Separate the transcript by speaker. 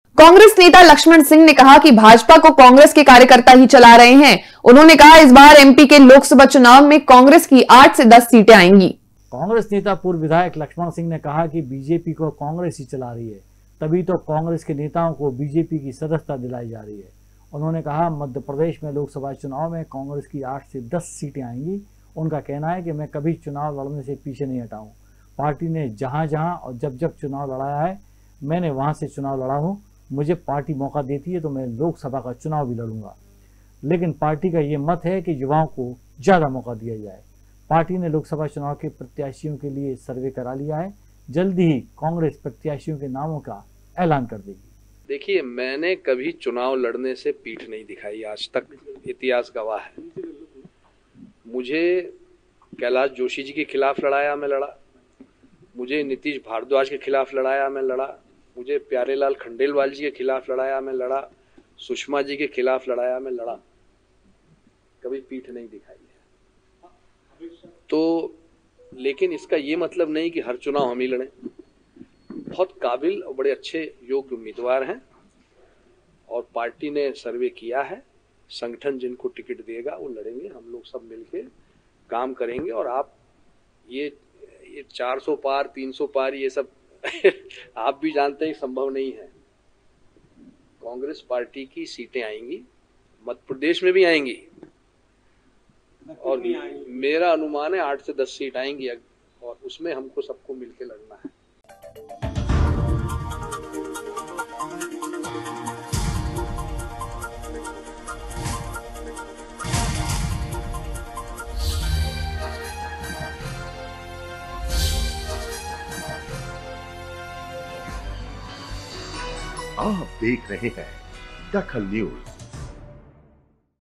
Speaker 1: कांग्रेस नेता लक्ष्मण सिंह ने कहा कि भाजपा को कांग्रेस के कार्यकर्ता ही चला रहे हैं। उन्होंने कहा इस बार एमपी के लोकसभा चुनाव में कांग्रेस की 8 से 10 सीटें आएंगी।
Speaker 2: कांग्रेस नेता पूर्व विधायक लक्ष्मण सिंह ने कहा कि बीजेपी को कांग्रेस ही चला रही है, तभी तो कांग्रेस के नेताओं को बीजेपी की सदस्यता दिलाई जा रही है। उन्होंने कहा मध्य प्रदेश में लोकसभा चुनाव में कांग्रेस की 8 से 10 सीटें आएंगी। उनका कहना है कि मैं कभी चुनाव लड़ने से पीछे नहीं हटा हूँ। पार्टी ने जहाँ जहाँ और जब जब चुनाव लड़ाया है मैंने वहाँ से चुनाव लड़ा हूँ। मुझे पार्टी मौका देती है तो मैं लोकसभा का चुनाव भी लड़ूंगा, लेकिन पार्टी का ये मत है कि युवाओं को ज़्यादा मौका दिया जाए। पार्टी ने लोकसभा चुनाव के प्रत्याशियों के लिए सर्वे करा लिया है। जल्दी ही कांग्रेस प्रत्याशियों के नामों का ऐलान कर देगी।
Speaker 3: देखिए, मैंने कभी चुनाव लड़ने से पीठ नहीं दिखाई आज तक, इतिहास गवाह है। मुझे कैलाश जोशी जी के खिलाफ लड़ाया, मैं लड़ा। मुझे नीतीश भारद्वाज के खिलाफ लड़ाया, मैं लड़ा। मुझे प्यारेलाल खंडेलवाल जी के खिलाफ लड़ाया, मैं लड़ा। सुषमा जी के खिलाफ लड़ाया, मैं लड़ा। कभी पीठ नहीं दिखाई है। तो लेकिन इसका ये मतलब नहीं कि हर चुनाव हम ही लड़ें। बहुत काबिल और बड़े अच्छे योग्य उम्मीदवार हैं और पार्टी ने सर्वे किया है। संगठन जिनको टिकट देगा वो लड़ेंगे। हम लोग सब मिलके काम करेंगे। और आप ये 400 पार 300 पार ये सब आप भी जानते हैं संभव नहीं है। कांग्रेस पार्टी की सीटें आएंगी, मध्य प्रदेश में भी आएंगी और मेरा अनुमान है 8 से 10 सीट आएंगी और उसमें हमको सबको मिलकर लड़ना है।
Speaker 4: आप देख रहे हैं दखल न्यूज।